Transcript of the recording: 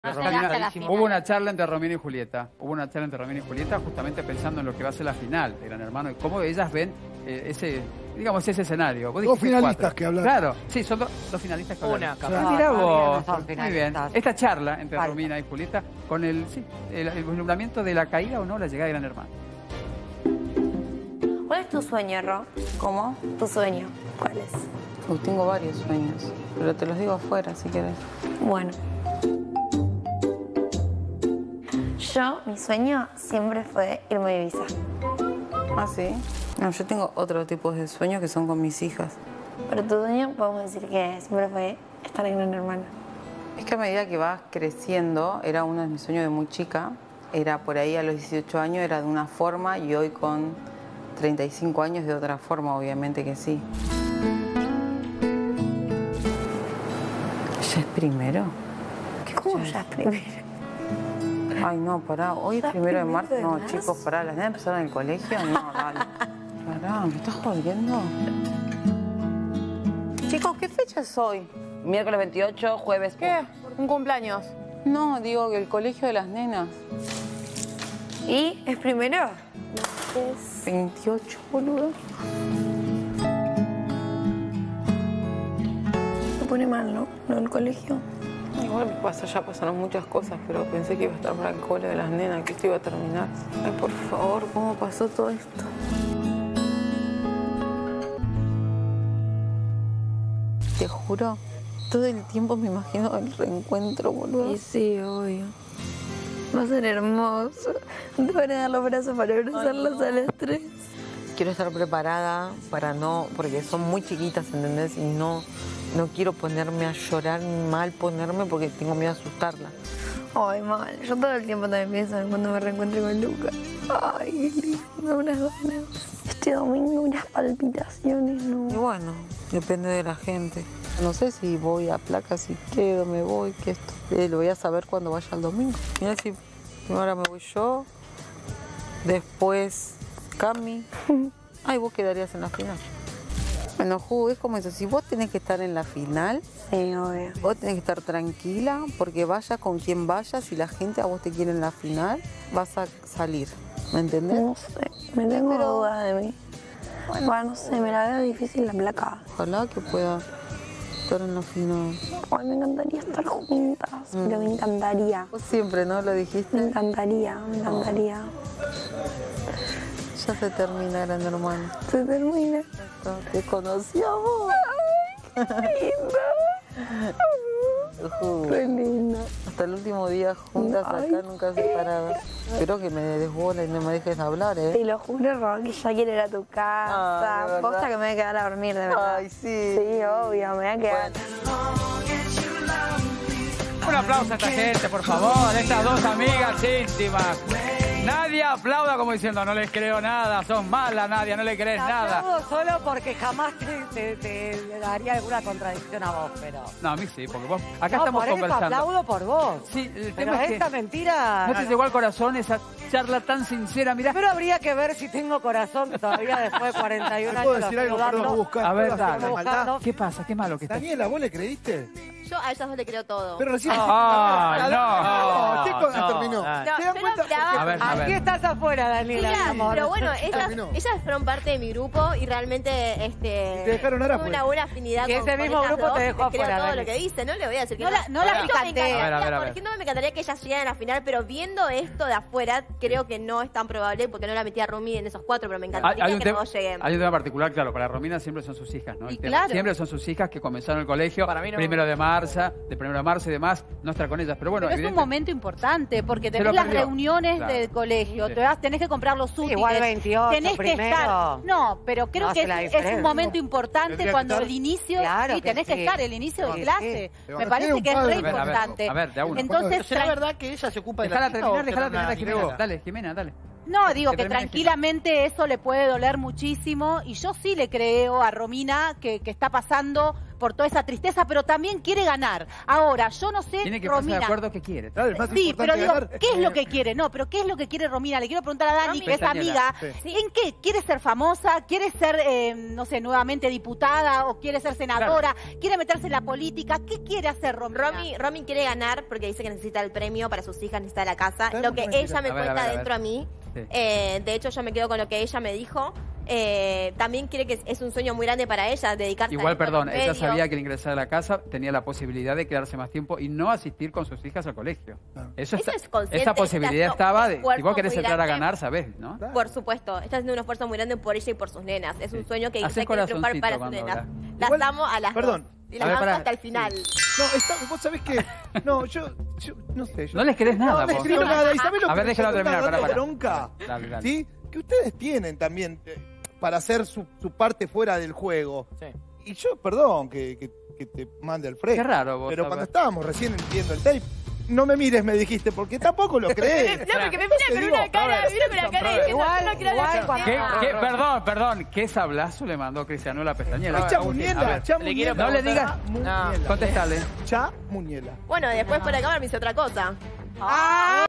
Hubo una charla entre Romina y Julieta. Justamente pensando en lo que va a ser la final de Gran Hermano y cómo ellas ven ese escenario. Dos finalistas que hablan. Claro, sí, son dos finalistas que hablan. Claro. Mirá vos. Muy bien. Esta charla entre Romina y Julieta con el vislumbramiento de la caída o no la llegada de Gran Hermano. ¿Cuál es tu sueño, Ro? ¿Cómo? ¿Tu sueño? ¿Cuál es? Uy, tengo varios sueños, pero te los digo afuera si querés. Bueno. Mi sueño siempre fue irme a Ibiza. ¿Ah, sí? No, yo tengo otro tipo de sueños que son con mis hijas. Pero tu sueño podemos decir que siempre fue estar en Gran Hermano. Es que a medida que vas creciendo, era uno de mis sueños de muy chica. Era por ahí a los 18 años, era de una forma y hoy con 35 años de otra forma, obviamente que sí. ¿Ya es primero? ¿Cómo ya es primero? Ay, no, pará. Hoy es 1 de marzo. No, chicos, pará. ¿Las nenas empezaron en el colegio? No, dale. Pará, ¿me estás jodiendo? Chicos, ¿qué fecha es hoy? Miércoles 28, jueves... ¿Qué? ¿Un cumpleaños? No, digo que el colegio de las nenas. ¿Y? ¿Es primero? Es 28, boludo. Se pone mal, ¿no? ¿No el colegio? Igual ya pasaron muchas cosas, pero pensé que iba a estar para el cole de las nenas, que esto iba a terminar. Ay, por favor, ¿cómo pasó todo esto? Te juro, todo el tiempo me imagino el reencuentro, boludo. Y sí, obvio. Va a ser hermoso. Te van a dar los brazos para abrazarlos a las 3. Quiero estar preparada para no... Porque son muy chiquitas, ¿entendés? Y no quiero ponerme a llorar ni mal ponerme porque tengo miedo a asustarla. Ay, mal. Yo todo el tiempo también pienso en cuando me reencuentre con Luca. Ay, qué lindo, unas ganas. Este domingo unas palpitaciones, ¿no? Y bueno, depende de la gente. No sé si voy a placa, si quedo, me voy, que esto. Lo voy a saber cuando vaya el domingo. Mira si ahora me voy yo, después Cami. Ay, vos quedarías en la final. Bueno, Ju, es como eso. Si vos tenés que estar en la final, sí, obvio. Vos tenés que estar tranquila, porque vayas con quien vayas, si la gente a vos te quiere en la final, vas a salir. ¿Me entendés? No sé, me tengo dudas de mí. Bueno, no sé, me la veo difícil la placa. Ojalá que pueda estar en la final. Ay, me encantaría estar juntas, pero me encantaría. Vos siempre, ¿no? Lo dijiste. Me encantaría, me encantaría. Ya se termina, Gran Hermano. Se termina. Te conocí a vos. Ay, qué lindo. Qué lindo. Hasta el último día juntas acá, nunca separadas. Espero que me desbola y no me dejes hablar, ¿eh? Te lo juro, Ro, que ya quiero ir a tu casa. Posta que me voy a quedar a dormir, de verdad. Ay, sí. Sí, obvio, me voy a quedar. Un aplauso a esta gente, por favor, estas dos amigas íntimas. Nadia aplauda como diciendo, no les creo nada, son malas, Nadia, no le crees nada. Aplaudo solo porque jamás te daría alguna contradicción a vos, pero... No, a mí sí, porque vos... Acá estamos por eso conversando. aplaudo por vos. Sí, el pero tema es esta que mentira... no te llegó al corazón esa charla tan sincera, mirá. Pero habría que ver si tengo corazón, que todavía después de 41 años... ¿Puedo decir algo? Perdón, buscar. A ver, dale. ¿Qué pasa? ¿Qué malo que está? Daniela, ¿vos le creíste? Yo a ellas dos le creo todo. Pero recién... no. ¿Qué cosa terminó? No, ¿Se dan yo cuenta? no miraba- A ver. Aquí estás afuera, Daniela, mi amor. Pero bueno, Terminó. ellas fueron parte de mi grupo y realmente te dejaron ahora tuve afuera. una buena afinidad Y con ese mismo ellas grupo dos. te dejó Les creo afuera, todo Dani. lo que dice, no le voy a decir que No la picantees. A ver. Por ejemplo, me encantaría que ellas lleguen a la final, pero viendo esto de afuera, creo que no es tan probable porque no la metí a Rumi en esos 4, pero me encantaría que los dos lleguen. Hay un tema particular, claro, para Romina siempre son sus hijas, ¿no? El Y tema, claro. siempre son sus hijas que comenzaron el colegio, Para mí no. 1 de marzo y demás, no estar con ellas, pero bueno, Pero es un momento importante porque Se tenés lo las perdió. reuniones Claro. del colegio, Sí. tenés que comprar los útiles. Igual 28 tenés que primero. estar. No, pero creo No que hace la es un diferencia. momento importante Tendría que cuando estar. el inicio, Claro sí, que tenés que sí. estar, el inicio de Sí, clase. sí. Me parece que es re A ver, importante. a ver, de a uno. Entonces, ¿Será verdad que ella se ocupa de la Déjala fiesta terminar, o déjala será terminar, una Jimena. niñera? Dale, Jimena, dale. no, digo Que que termine tranquilamente eso le puede doler muchísimo y yo sí le creo a Romina que está pasando por toda esa tristeza, pero también quiere ganar. Ahora, yo no sé, Tiene que ponerse Romina. de acuerdo qué quiere. Claro, es más Sí, pero importante digo, ganar. ¿qué es lo que quiere? No, pero ¿qué es lo que quiere Romina? Le quiero preguntar a Dani, Romy. que es amiga, Sí. ¿en qué? ¿Quiere ser famosa? ¿Quiere ser, no sé, nuevamente diputada? ¿O quiere ser senadora? ¿Quiere meterse en la política? ¿Qué quiere hacer Romina? Romy quiere ganar porque dice que necesita el premio para sus hijas, necesita la casa. ¿Sabes Lo que por qué ella me A ver, cuenta a ver, a ver. dentro a mí. Sí. De hecho, yo me quedo con lo que ella me dijo. También quiere que es un sueño muy grande para ella dedicarse Igual, a esto, perdón, los ella medios. sabía que al ingresar a la casa tenía la posibilidad de quedarse más tiempo y no asistir con sus hijas al colegio. Eso es consciente, esa posibilidad está estaba un de, si esfuerzo vos querés muy entrar a grande. ganar, sabés, ¿no? Por supuesto, está haciendo un esfuerzo muy grande por ella y por sus nenas. Es un sueño que Hacés dice que quiere triunfar corazoncito para sus cuando nenas. hablas. Las Igual, amo a las perdón. dos. Y A las ver, amo pará. hasta el final. No, vos sabés que... No, yo no sé. No les querés nada, No les vos. creo nada. ¿Y sabés lo A ver, que me déjalo está terminar, dando pará. bronca? Dale, dale. ¿Sí? Que ustedes tienen también para hacer su parte fuera del juego. Sí. Y yo, perdón, que te mande al frente. Qué raro vos, Pero a cuando ver. estábamos recién viendo el tape, no me mires, me dijiste, porque tampoco lo crees. No, porque me mira con una cara, mira con la cara de que no quiero hablar de Igual, Perdón, ¿qué sablazo le mandó Cristiano la pestañela? Es Agustín, a chamuñela, ver. chamuñela. No le digas. Chamuñela. Contestale. Chamuñela. Bueno, después por acá me hice otra cosa.